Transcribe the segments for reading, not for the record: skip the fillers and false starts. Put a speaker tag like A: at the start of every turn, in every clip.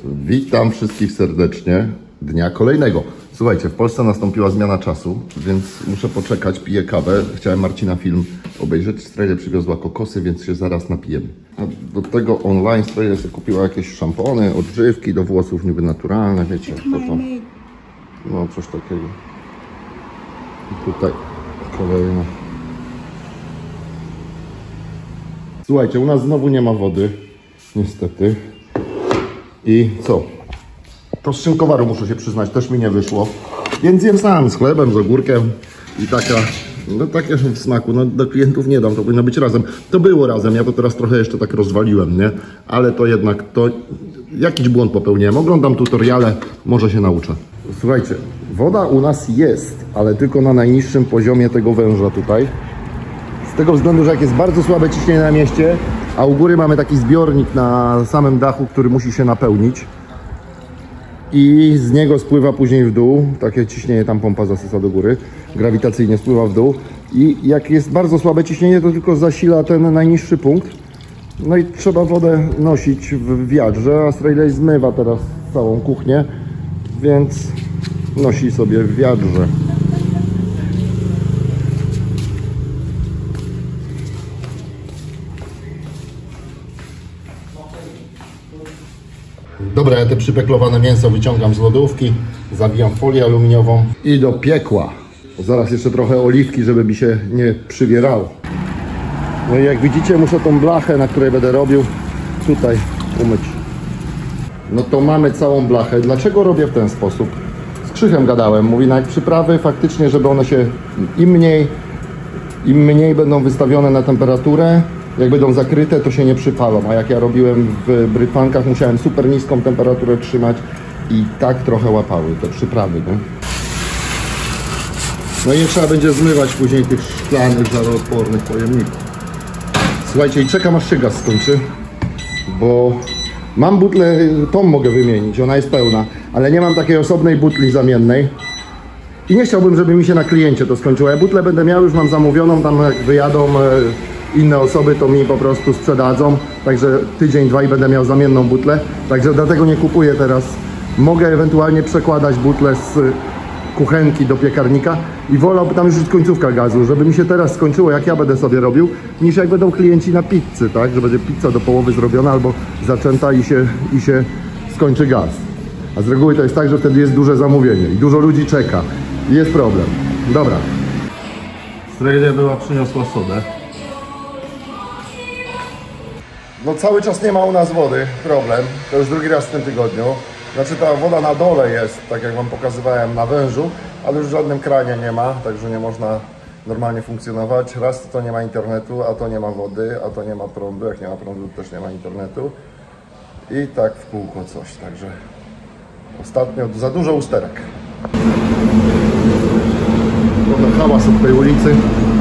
A: Witam wszystkich serdecznie dnia kolejnego. Słuchajcie, w Polsce nastąpiła zmiana czasu, więc muszę poczekać, piję kawę. Chciałem Marcina film obejrzeć. Strejle przywiozła kokosy, więc się zaraz napijemy. A do tego online Strejle sobie kupiła jakieś szampony, odżywki do włosów niby naturalne, wiecie. To tam, no coś takiego. I tutaj kolejne. Słuchajcie, u nas znowu nie ma wody, niestety. I co? To z szynkowaru, muszę się przyznać, też mi nie wyszło. Więc jem sam z chlebem, z ogórkiem i taka, no takie w smaku. No do klientów nie dam, to powinno być razem. To było razem, ja to teraz trochę jeszcze tak rozwaliłem, nie? Ale to jednak, to jakiś błąd popełniłem. Oglądam tutoriale, może się nauczę. Słuchajcie, woda u nas jest, ale tylko na najniższym poziomie tego węża tutaj. Z tego względu, że jak jest bardzo słabe ciśnienie na mieście, a u góry mamy taki zbiornik na samym dachu, który musi się napełnić i z niego spływa później w dół, takie ciśnienie tam pompa zasysa do góry, grawitacyjnie spływa w dół i jak jest bardzo słabe ciśnienie, to tylko zasila ten najniższy punkt, no i trzeba wodę nosić w wiadrze, a Strejlej zmywa teraz całą kuchnię, więc nosi sobie w wiadrze. Dobra, ja te przypeklowane mięso wyciągam z lodówki, zawijam folię aluminiową i do piekła. Zaraz jeszcze trochę oliwki, żeby mi się nie przywierało. No i jak widzicie, muszę tą blachę, na której będę robił, tutaj umyć. No to mamy całą blachę. Dlaczego robię w ten sposób? Z Krzychem gadałem, mówi, na przyprawy faktycznie, żeby one się im mniej będą wystawione na temperaturę, jak będą zakryte, to się nie przypalą, a jak ja robiłem w brytwankach, musiałem super niską temperaturę trzymać i tak trochę łapały te przyprawy, nie? No i nie trzeba będzie zmywać później tych szklanych, żaroodpornych pojemników. Słuchajcie, i czekam, aż się gaz skończy, bo mam butlę, tą mogę wymienić, ona jest pełna, ale nie mam takiej osobnej butli zamiennej i nie chciałbym, żeby mi się na kliencie to skończyło. Ja butlę będę miał, już mam zamówioną, tam jak wyjadą inne osoby, to mi po prostu sprzedadzą, także tydzień, dwa i będę miał zamienną butlę, także dlatego nie kupuję teraz. Mogę ewentualnie przekładać butlę z kuchenki do piekarnika i wolałbym, tam już jest końcówka gazu, żeby mi się teraz skończyło, jak ja będę sobie robił, niż jak będą klienci na pizzy, tak, że będzie pizza do połowy zrobiona albo zaczęta i się skończy gaz. A z reguły to jest tak, że wtedy jest duże zamówienie i dużo ludzi czeka i jest problem. Dobra. Strejle przyniosła sodę. No cały czas nie ma u nas wody, problem, to już drugi raz w tym tygodniu. Znaczy ta woda na dole jest, tak jak wam pokazywałem, na wężu, ale już w żadnym kranie nie ma, także nie można normalnie funkcjonować. Raz to nie ma internetu, a to nie ma wody, a to nie ma prądu, jak nie ma prądu też nie ma internetu. I tak w kółko coś, także ostatnio za dużo usterek. Mamy hałas od tej ulicy.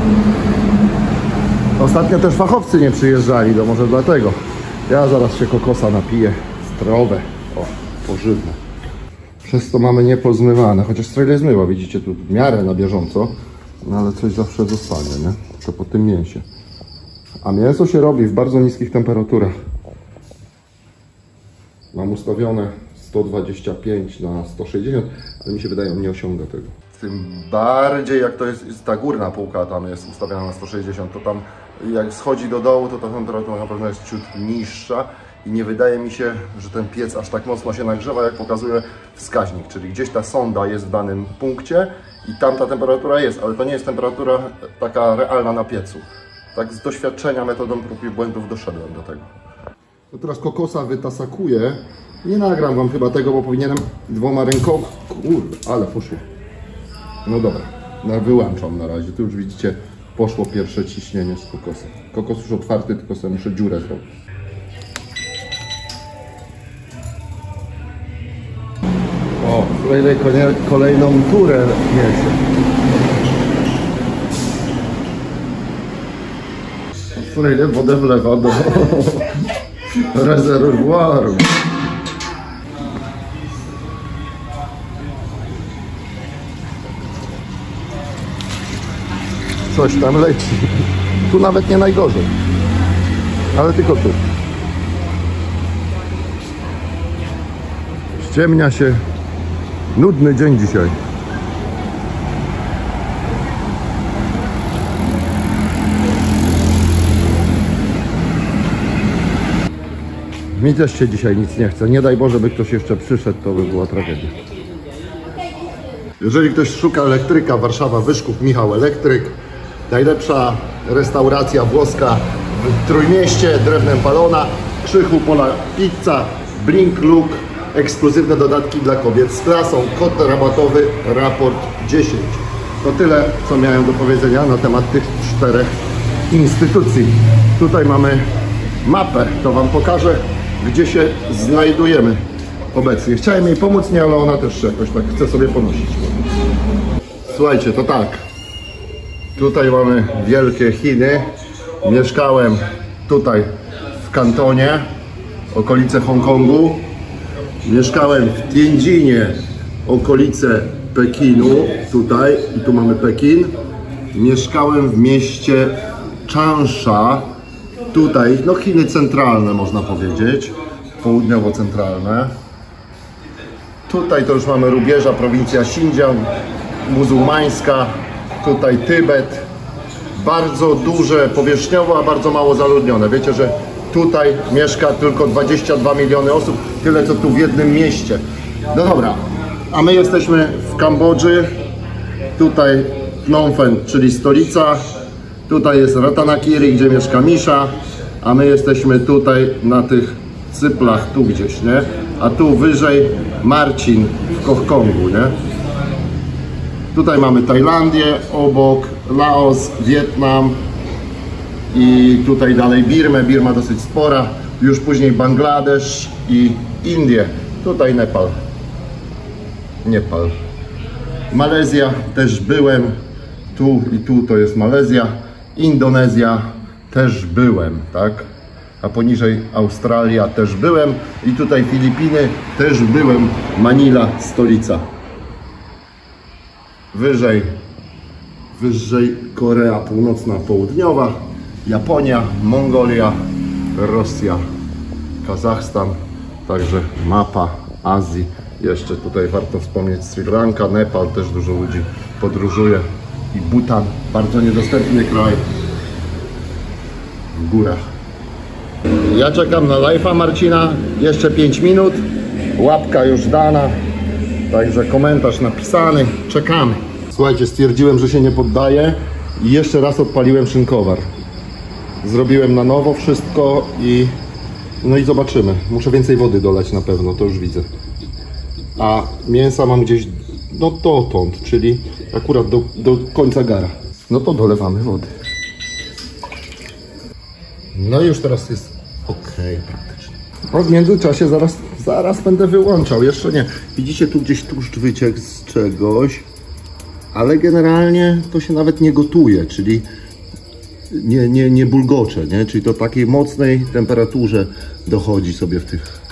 A: Ostatnio też fachowcy nie przyjeżdżali, to może dlatego. Ja zaraz się kokosa napiję, zdrowe, o, pożywne. Przez to mamy niepozmywane, chociaż Strejle zmywa, widzicie, tu w miarę na bieżąco, no ale coś zawsze zostanie, nie? To po tym mięsie. A mięso się robi w bardzo niskich temperaturach. Mam ustawione 125 na 160, ale mi się wydaje, on nie osiąga tego. Tym bardziej jak to jest ta górna półka tam jest ustawiona na 160, to tam jak schodzi do dołu, to ta temperatura na pewno jest ciut niższa i nie wydaje mi się, że ten piec aż tak mocno się nagrzewa, jak pokazuje wskaźnik, czyli gdzieś ta sonda jest w danym punkcie i tam ta temperatura jest, ale to nie jest temperatura taka realna na piecu. Tak z doświadczenia metodą prób i błędów doszedłem do tego. No teraz kokosa wytasakuję. Nie nagram wam chyba tego, bo powinienem dwoma rękoma. Kurde, ale poszło. No dobra, wyłączam na razie. Tu już widzicie, poszło pierwsze ciśnienie z kokosa. Kokos już otwarty, tylko sobie muszę dziurę zrobić. O, kolejną turę niesie. Strejle wodę wlewa do rezerwuaru. Coś tam leci. Tu nawet nie najgorzej. Ale tylko tu. Ściemnia się. Nudny dzień dzisiaj. Mi też się dzisiaj nic nie chce. Nie daj Boże, by ktoś jeszcze przyszedł, to by była tragedia. Jeżeli ktoś szuka elektryka, Warszawa, Wyszków, Michał Elektryk. Najlepsza restauracja włoska w Trójmieście, drewnem palona. Krzychu Pola Pizza, Blink Look, ekskluzywne dodatki dla kobiet z klasą, kod rabatowy, raport 10. To tyle, co miałem do powiedzenia na temat tych 4 instytucji. Tutaj mamy mapę, to Wam pokażę, gdzie się znajdujemy obecnie. Chciałem jej pomóc, nie, ale ona też jakoś tak chce sobie ponosić. Słuchajcie, to tak. Tutaj mamy wielkie Chiny. Mieszkałem tutaj w Kantonie, okolice Hongkongu. Mieszkałem w Tianjinie, okolice Pekinu, tutaj i tu mamy Pekin. Mieszkałem w mieście Changsha, tutaj, no Chiny centralne można powiedzieć, południowo-centralne. Tutaj to już mamy rubieża, prowincja Xinjiang, muzułmańska, tutaj Tybet. Bardzo duże powierzchniowo, a bardzo mało zaludnione. Wiecie, że tutaj mieszka tylko 22 miliony osób, tyle co tu w jednym mieście. No dobra, a my jesteśmy w Kambodży. Tutaj Phnom Penh, czyli stolica. Tutaj jest Ratanakiri, gdzie mieszka Misza. A my jesteśmy tutaj na tych cyplach, tu gdzieś, nie? A tu wyżej Marcin w Hongkongu, nie? Tutaj mamy Tajlandię, obok Laos, Wietnam i tutaj dalej Birmę. Birma dosyć spora. Już później Bangladesz i Indie. Tutaj Nepal. Malezja też byłem. Tu i tu to jest Malezja. Indonezja też byłem, tak? A poniżej Australia też byłem. I tutaj Filipiny też byłem. Manila, stolica. Wyżej Korea Północna, Południowa, Japonia, Mongolia, Rosja, Kazachstan, także mapa Azji. Jeszcze tutaj warto wspomnieć Sri Lanka, Nepal, też dużo ludzi podróżuje i Bhutan, bardzo niedostępny kraj w górach. Ja czekam na live'a Marcina, jeszcze 5 minut, łapka już dana. Także komentarz napisany, czekamy. Słuchajcie, stwierdziłem, że się nie poddaję i jeszcze raz odpaliłem szynkowar. Zrobiłem na nowo wszystko i no i zobaczymy. Muszę więcej wody dolać na pewno, to już widzę. A mięsa mam gdzieś no dotąd, czyli akurat do końca gara. No to dolewamy wody. No i już teraz jest ok praktycznie. No w międzyczasie zaraz będę wyłączał, jeszcze nie. Widzicie, tu gdzieś tłuszcz wyciekł z czegoś, ale generalnie to się nawet nie gotuje, czyli nie bulgocze, nie? Czyli to takiej mocnej temperaturze dochodzi sobie w tych...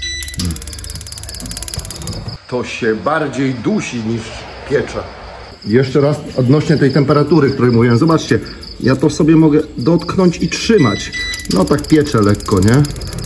A: To się bardziej dusi niż piecze. Jeszcze raz odnośnie tej temperatury, o której mówiłem. Zobaczcie, ja to sobie mogę dotknąć i trzymać. No tak piecze lekko, nie?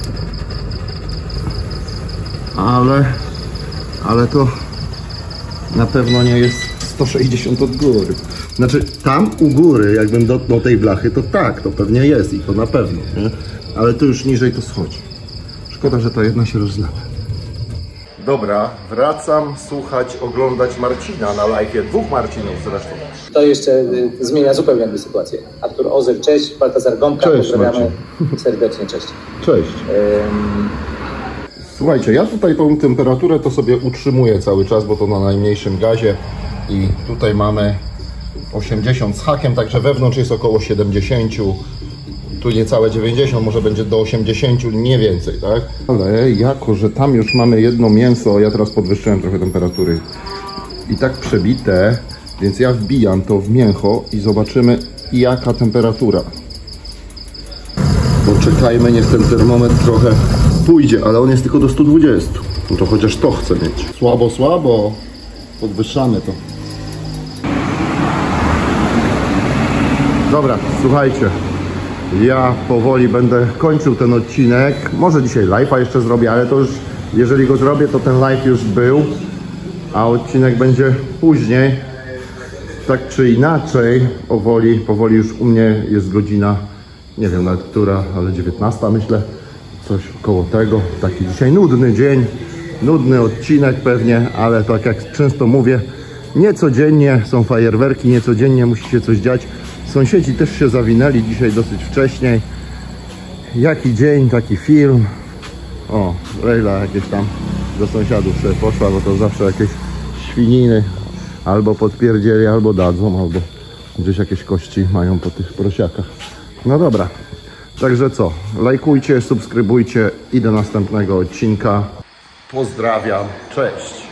A: Ale to na pewno nie jest 160 od góry. Znaczy tam u góry, jakbym dotknął tej blachy, to tak, to pewnie jest i to na pewno, nie? Ale tu już niżej to schodzi. Szkoda, że ta jedna się rozlewa. Dobra, wracam słuchać, oglądać Marcina na live'ie. 2 Marcinów zresztą.
B: To jeszcze zmienia zupełnie jakby sytuację. Artur Ozyr, cześć. Baltazar Gąbka,
A: cześć,
B: pozdrawiamy serdecznie, cześć.
A: Cześć. Słuchajcie, ja tutaj tą temperaturę to sobie utrzymuję cały czas, bo to na najmniejszym gazie i tutaj mamy 80 z hakiem, także wewnątrz jest około 70, tu niecałe 90, może będzie do 80, nie więcej, tak? Ale jako, że tam już mamy jedno mięso, ja teraz podwyższyłem trochę temperatury i tak przebite, więc ja wbijam to w mięcho i zobaczymy, jaka temperatura. Poczekajmy, niech ten termometr trochę pójdzie, ale on jest tylko do 120. No to chociaż to chcę mieć. Słabo. Podwyższamy to. Dobra, słuchajcie. Ja powoli będę kończył ten odcinek. Może dzisiaj live'a jeszcze zrobię, ale to już Jeżeli go zrobię, to ten live już był, a odcinek będzie później. Tak czy inaczej, powoli już u mnie jest godzina, nie wiem nawet która, ale 19 myślę, coś koło tego. Taki dzisiaj nudny dzień, nudny odcinek pewnie, ale tak jak często mówię, niecodziennie są fajerwerki, niecodziennie musi się coś dziać. Sąsiedzi też się zawinęli dzisiaj dosyć wcześniej. Jaki dzień, taki film. O, Lejla jakieś tam do sąsiadów sobie poszła, bo to zawsze jakieś świniny albo podpierdzieli, albo dadzą, albo gdzieś jakieś kości mają po tych prosiakach. No dobra, także co? Lajkujcie, subskrybujcie i do następnego odcinka. Pozdrawiam, cześć!